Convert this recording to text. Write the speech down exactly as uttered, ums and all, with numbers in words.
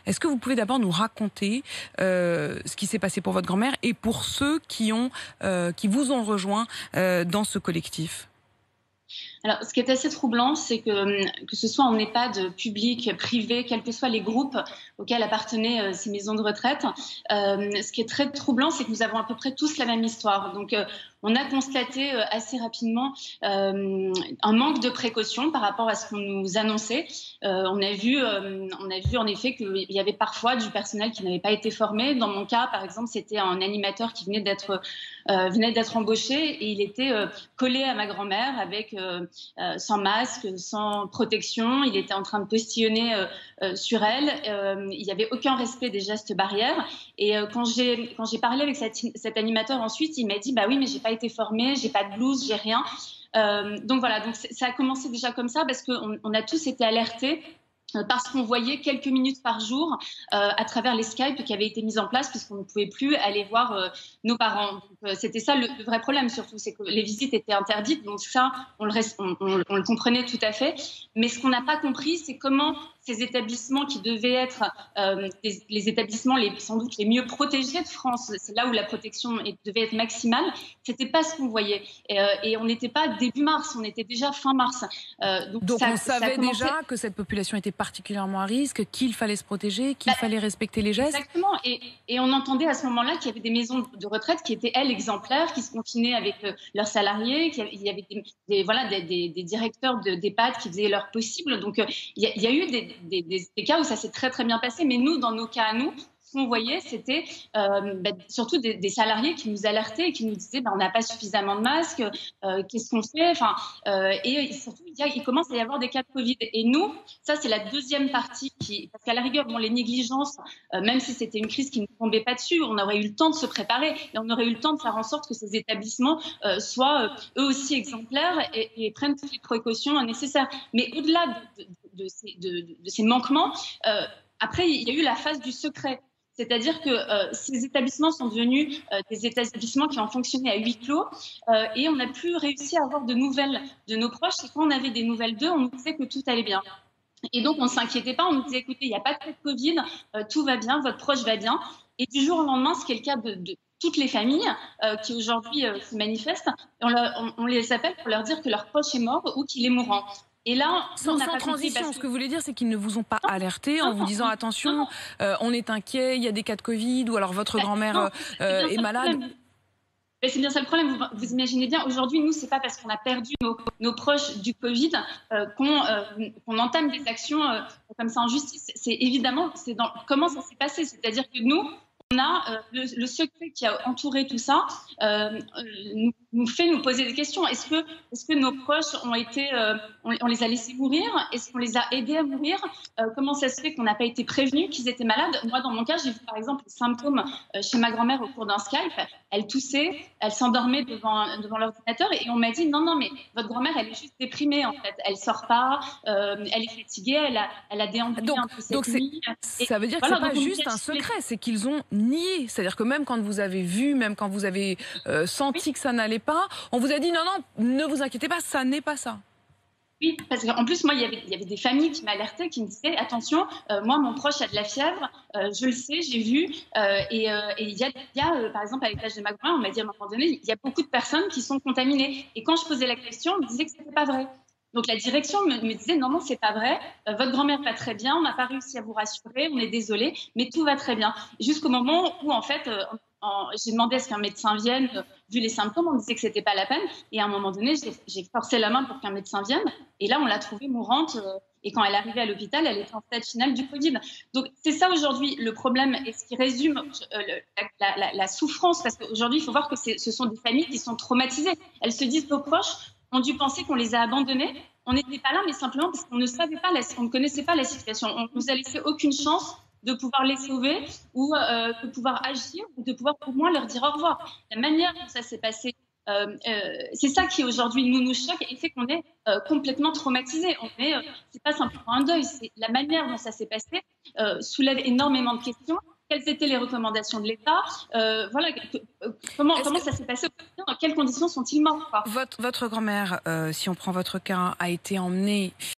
Est-ce que vous pouvez d'abord nous raconter euh, ce qui s'est passé pour votre grand-mère et pour ceux qui, ont, euh, qui vous ont rejoint euh, dans ce collectif? Alors, ce qui est assez troublant, c'est que, que ce soit en EHPAD public, privé, quels que soient les groupes auxquels appartenaient euh, ces maisons de retraite, euh, ce qui est très troublant, c'est que nous avons à peu près tous la même histoire. Donc, euh, on a constaté euh, assez rapidement euh, un manque de précaution par rapport à ce qu'on nous annonçait. Euh, on a vu, euh, on a vu en effet qu'il y avait parfois du personnel qui n'avait pas été formé. Dans mon cas, par exemple, c'était un animateur qui venait d'être euh, venait d'être embauché et il était euh, collé à ma grand-mère avec euh, euh, sans masque, sans protection. Il était en train de postillonner euh, euh, sur elle. Euh, il n'y avait aucun respect des gestes barrières. Et euh, quand j'ai quand j'ai parlé avec cet, cet animateur ensuite, il m'a dit bah oui mais j'ai pas été formée, j'ai pas de blouse, j'ai rien. Euh, donc voilà, donc ça a commencé déjà comme ça parce qu'on on a tous été alertés parce qu'on voyait quelques minutes par jour euh, à travers les Skype qui avaient été mis en place puisqu'on ne pouvait plus aller voir euh, nos parents. Donc, euh, c'était ça le, le vrai problème surtout, c'est que les visites étaient interdites, donc ça, on le, on, on, on le comprenait tout à fait. Mais ce qu'on n'a pas compris, c'est comment ces établissements qui devaient être euh, les, les établissements les, sans doute les mieux protégés de France, c'est là où la protection est, devait être maximale, c'était pas ce qu'on voyait. Et, euh, et on n'était pas début mars, on était déjà fin mars. Euh, donc donc ça, on savait commençait... déjà que cette population était particulièrement à risque, qu'il fallait se protéger, qu'il bah, fallait respecter les gestes. Exactement, et, et on entendait à ce moment-là qu'il y avait des maisons de retraite qui étaient, elles, exemplaires, qui se confinaient avec euh, leurs salariés, qu'il y avait des, des, voilà, des, des, des directeurs d'EHPAD qui faisaient leur possible. Donc, euh, il, y a, il y a eu des, des, des, des cas où ça s'est très, très bien passé, mais nous, dans nos cas à nous, ce qu'on voyait, c'était euh, bah, surtout des, des salariés qui nous alertaient et qui nous disaient bah, on n'a pas suffisamment de masques, euh, qu'est-ce qu'on fait enfin, euh, Et surtout, il, y a, il commence à y avoir des cas de Covid. Et nous, ça, c'est la deuxième partie, qui, parce qu'à la rigueur, bon, les négligences, euh, même si c'était une crise qui ne tombait pas dessus, on aurait eu le temps de se préparer et on aurait eu le temps de faire en sorte que ces établissements euh, soient euh, eux aussi exemplaires et, et prennent toutes les précautions nécessaires. Mais au-delà de, de, de, ces, de, de ces manquements, euh, après, il y a eu la phase du secret. C'est-à-dire que euh, ces établissements sont devenus euh, des établissements qui ont fonctionné à huis clos euh, et on n'a plus réussi à avoir de nouvelles de nos proches. Et quand on avait des nouvelles d'eux, on nous disait que tout allait bien. Et donc, on ne s'inquiétait pas. On nous disait, écoutez, il n'y a pas de Covid, euh, tout va bien, votre proche va bien. Et du jour au lendemain, ce qui est le cas de, de toutes les familles euh, qui aujourd'hui euh, se manifestent, on, leur, on, on les appelle pour leur dire que leur proche est mort ou qu'il est mourant. Et là, sans, sans transition, ce que vous voulez dire, c'est qu'ils ne vous ont pas non, alerté en non, vous disant attention, euh, on est inquiet, il y a des cas de Covid, ou alors votre grand-mère euh, est, est malade. C'est bien ça le problème. Vous, vous imaginez bien, aujourd'hui, nous, c'est pas parce qu'on a perdu nos, nos proches du Covid euh, qu'on euh, qu'on entame des actions euh, comme ça en justice. C'est évidemment, c'est dans comment ça s'est passé. C'est-à-dire que nous, on a euh, le, le secret qui a entouré tout ça euh, nous, nous fait nous poser des questions. Est-ce que, est-ce que nos proches ont été, euh, on, on les a laissés mourir? Est-ce qu'on les a aidés à mourir? euh, Comment ça se fait qu'on n'a pas été prévenus qu'ils étaient malades? Moi, dans mon cas, j'ai vu par exemple les symptômes euh, chez ma grand-mère au cours d'un Skype. Elle toussait, elle s'endormait devant, devant l'ordinateur et on m'a dit non, non, mais votre grand-mère, elle est juste déprimée en fait. Elle sort pas, euh, elle est fatiguée, elle a, elle a déambulé donc, un peu cette donc nuit. Ça veut dire que voilà, c'est pas juste un secret, les... c'est qu'ils ont nié. C'est-à-dire que même quand vous avez vu, même quand vous avez euh, senti oui. que ça n'allait pas, on vous a dit non, non, ne vous inquiétez pas, ça n'est pas ça. Oui, parce qu'en plus, moi, il y avait, il y avait des familles qui m'alertaient, qui me disaient « Attention, euh, moi, mon proche a de la fièvre, euh, je le sais, j'ai vu. Euh, » Et euh, il y a, il y a euh, par exemple, avec l'âge de ma grand-mère, on m'a dit à un moment donné, il y a beaucoup de personnes qui sont contaminées. Et quand je posais la question, on me disait que ce n'était pas vrai. Donc la direction me, me disait « Non, non, c'est pas vrai. Euh, votre grand-mère va très bien, on n'a pas réussi à vous rassurer, on est désolé, mais tout va très bien. » Jusqu'au moment où, en fait... Euh, j'ai demandé à ce qu'un médecin vienne, vu les symptômes, on me disait que c'était pas la peine. Et à un moment donné, j'ai forcé la main pour qu'un médecin vienne. Et là, on l'a trouvée mourante. Et quand elle arrivait à l'hôpital, elle était en stade final du Covid. Donc, c'est ça aujourd'hui le problème et ce qui résume euh, la, la, la souffrance. Parce qu'aujourd'hui, il faut voir que ce sont des familles qui sont traumatisées. Elles se disent, nos proches ont dû penser qu'on les a abandonnés. On n'était pas là, mais simplement parce qu'on ne savait pas, la, on ne connaissait pas la situation. On ne nous a laissé aucune chance de pouvoir les sauver ou euh, de pouvoir agir ou de pouvoir au moins leur dire au revoir. La manière dont ça s'est passé, euh, euh, c'est ça qui aujourd'hui nous nous choque et fait qu'on est euh, complètement traumatisés. On est, euh, c'est pas simplement un deuil, c'est la manière dont ça s'est passé euh, soulève énormément de questions. Quelles étaient les recommandations de l'État? euh, Voilà, que, euh, comment, comment ça s'est passé? Dans quelles conditions sont-ils morts? Votre, votre grand-mère, euh, si on prend votre cas, a été emmenée